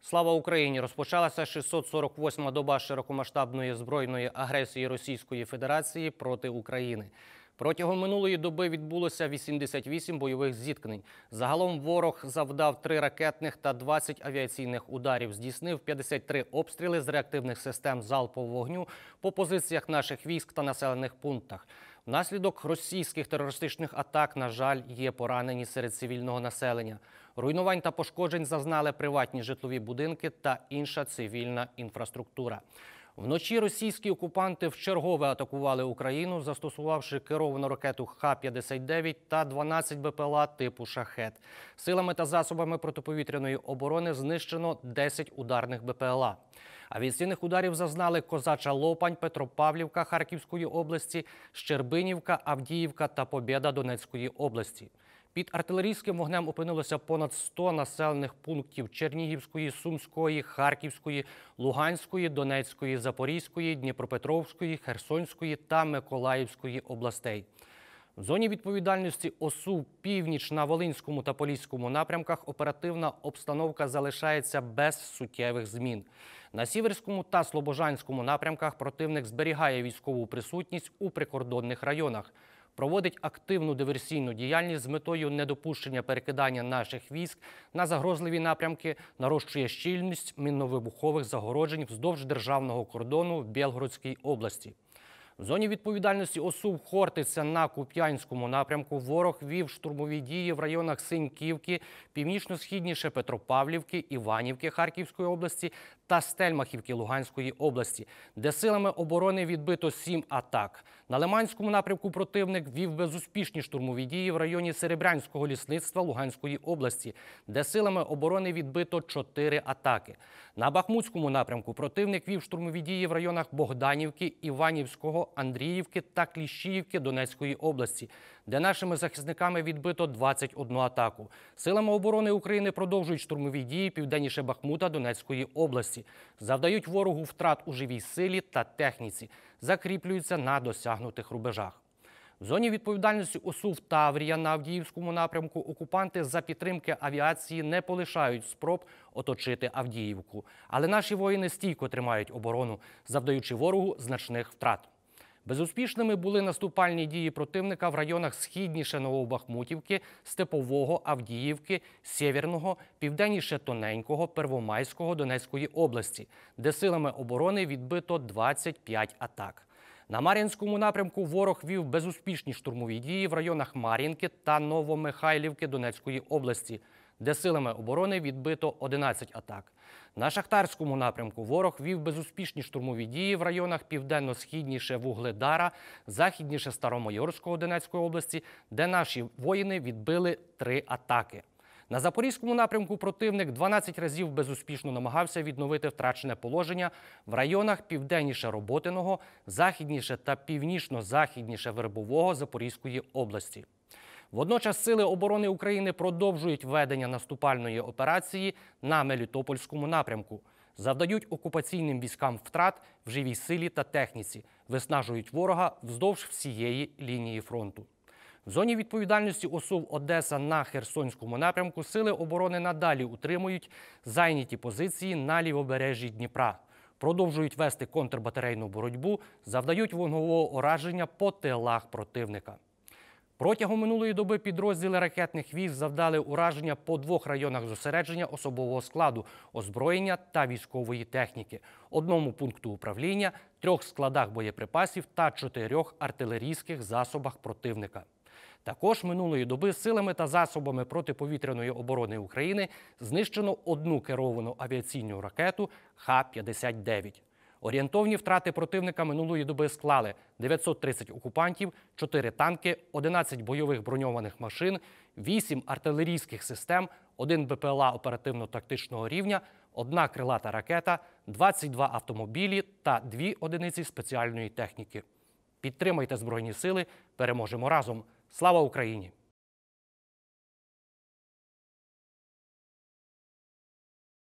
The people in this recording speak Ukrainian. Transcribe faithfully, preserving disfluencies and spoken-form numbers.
Слава Україні! Розпочалася шістсот сорок восьма доба широкомасштабної збройної агресії Російської Федерації проти України. Протягом минулої доби відбулося вісімдесят вісім бойових зіткнень. Загалом ворог завдав три ракетних та двадцять авіаційних ударів, здійснив п'ятдесят три обстріли з реактивних систем залпового вогню по позиціях наших військ та населених пунктах. Внаслідок російських терористичних атак, на жаль, є поранені серед цивільного населення. Руйнувань та пошкоджень зазнали приватні житлові будинки та інша цивільна інфраструктура. Вночі російські окупанти вчергове атакували Україну, застосувавши керовану ракету Х п'ятдесят дев'ять та дванадцять БПЛА типу «Шахед». Силами та засобами протиповітряної оборони знищено десять ударних БПЛА. Авіаційних ударів зазнали Козача Лопань, Петропавлівка Харківської області, Щербинівка, Авдіївка та Побєда Донецької області. Під артилерійським вогнем опинилося понад сто населених пунктів Чернігівської, Сумської, Харківської, Луганської, Донецької, Запорізької, Дніпропетровської, Херсонської та Миколаївської областей. В зоні відповідальності ОСУ північ на Волинському та Поліському напрямках оперативна обстановка залишається без суттєвих змін. На Сіверському та Слобожанському напрямках противник зберігає військову присутність у прикордонних районах. Проводить активну диверсійну діяльність з метою недопущення перекидання наших військ на загрозливі напрямки, нарощує щільність мінно-вибухових загороджень вздовж державного кордону в Білгородській області. В зоні відповідальності ОСУ в Хортиця на Куп'янському напрямку ворог вів штурмові дії в районах Синьківки, північно-східніше Петропавлівки, Іванівки Харківської області та Стельмахівки Луганської області, де силами оборони відбито сім атак. На Лиманському напрямку противник вів безуспішні штурмові дії в районі Серебрянського лісництва Луганської області, де силами оборони відбито чотири атаки. На Бахмутському напрямку противник вів штурмові дії в районах Богданівки, Іванівського, Андріївки та Кліщіївки Донецької області, де нашими захисниками відбито двадцять одну атаку. Силами оборони України продовжують штурмові дії південніше Бахмута Донецької області, завдають ворогу втрат у живій силі та техніці, закріплюються на досягнутих рубежах. В зоні відповідальності ОСУ в Таврія на Авдіївському напрямку окупанти за підтримки авіації не полишають спроб оточити Авдіївку. Але наші воїни стійко тримають оборону, завдаючи ворогу значних втрат. Безуспішними були наступальні дії противника в районах східніше Новобахмутівки, Степового, Авдіївки, Сєвєрного, південніше Тоненького, Первомайського Донецької області, де силами оборони відбито двадцять п'ять атак. На Мар'їнському напрямку ворог вів безуспішні штурмові дії в районах Мар'їнки та Новомихайлівки Донецької області, де силами оборони відбито одинадцять атак. На Шахтарському напрямку ворог вів безуспішні штурмові дії в районах південно-східніше Вугледара, західніше Старомайорського Донецької області, де наші воїни відбили три атаки. На Запорізькому напрямку противник дванадцять разів безуспішно намагався відновити втрачене положення в районах південніше Роботиного, західніше та північно-західніше Вербового Запорізької області. Водночас сили оборони України продовжують ведення наступальної операції на Мелітопольському напрямку, завдають окупаційним військам втрат в живій силі та техніці, виснажують ворога вздовж всієї лінії фронту. В зоні відповідальності ОСУ Одеса на Херсонському напрямку сили оборони надалі утримують зайняті позиції на лівобережжі Дніпра, продовжують вести контрбатарейну боротьбу, завдають вогневого ураження по тилах противника. Протягом минулої доби підрозділи ракетних військ завдали ураження по двох районах зосередження особового складу, озброєння та військової техніки, одному пункту управління, трьох складах боєприпасів та чотирьох артилерійських засобах противника. Також минулої доби силами та засобами протиповітряної оборони України знищено одну керовану авіаційну ракету Х п'ятдесят дев'ять. Орієнтовні втрати противника минулої доби склали дев'ятсот тридцять окупантів, чотири танки, одинадцять бойових броньованих машин, вісім артилерійських систем, один БПЛА оперативно-тактичного рівня, одна крилата ракета, двадцять два автомобілі та дві одиниці спеціальної техніки. Підтримайте Збройні сили, переможемо разом! Слава Україні!